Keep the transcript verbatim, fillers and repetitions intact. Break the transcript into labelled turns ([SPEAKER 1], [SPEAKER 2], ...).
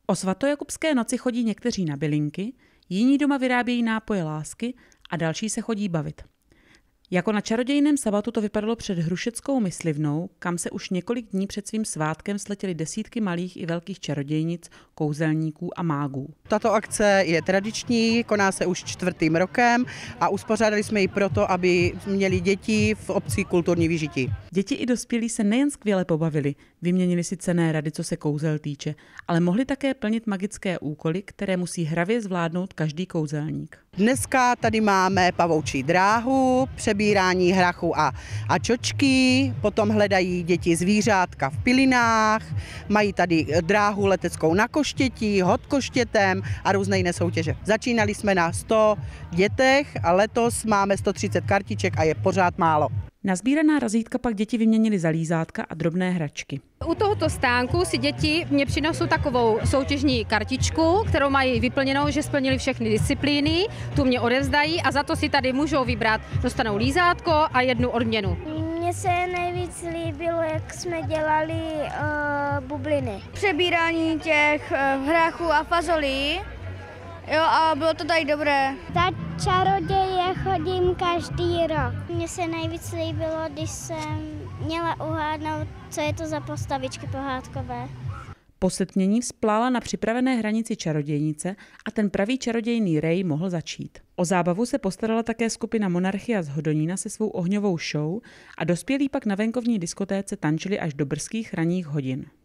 [SPEAKER 1] O svatojakubské noci chodí někteří na bylinky, jiní doma vyrábějí nápoje lásky a další se chodí bavit. Jako na čarodějném sabatu to vypadalo před Hrušeckou myslivnou, kam se už několik dní před svým svátkem sletěly desítky malých i velkých čarodějnic, kouzelníků a mágů.
[SPEAKER 2] Tato akce je tradiční, koná se už čtvrtým rokem a uspořádali jsme ji proto, aby měli děti v obci kulturní vyžití.
[SPEAKER 1] Děti i dospělí se nejen skvěle pobavili, vyměnili si cenné rady, co se kouzel týče, ale mohli také plnit magické úkoly, které musí hravě zvládnout každý kouzelník.
[SPEAKER 2] Dneska tady máme pavoučí dráhu, přebírání hrachu a, a čočky, potom hledají děti zvířátka v pilinách, mají tady dráhu leteckou na koštětí, hod koštětem a různé jiné soutěže. Začínali jsme na sto dětech a letos máme sto třicet kartiček a je pořád málo.
[SPEAKER 1] Nazbíraná razítka pak děti vyměnily za lízátka a drobné hračky.
[SPEAKER 3] U tohoto stánku si děti mě přinesou takovou soutěžní kartičku, kterou mají vyplněnou, že splnili všechny disciplíny, tu mě odevzdají a za to si tady můžou vybrat, dostanou lízátko a jednu odměnu.
[SPEAKER 4] Mně se nejvíc líbilo, jak jsme dělali uh, bubliny.
[SPEAKER 5] Přebírání těch uh, hrachů a fazolí. Jo, a bylo to tady dobré.
[SPEAKER 4] Ta čaroděje chodím každý rok. Mně se nejvíc líbilo, když jsem měla uhádnout, co je to za postavičky pohádkové.
[SPEAKER 1] Po setmění vzplála na připravené hranici čarodějnice a ten pravý čarodějný rej mohl začít. O zábavu se postarala také skupina Monarchia z Hodonína se svou ohňovou show a dospělí pak na venkovní diskotéce tančili až do brzkých ranních hodin.